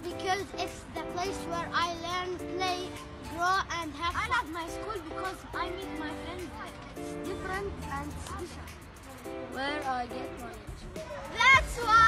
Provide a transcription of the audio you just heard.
because it's the place where I learn, play, grow, and have fun. I love my school because I meet my friends. It's different and special. Where I get knowledge. That's why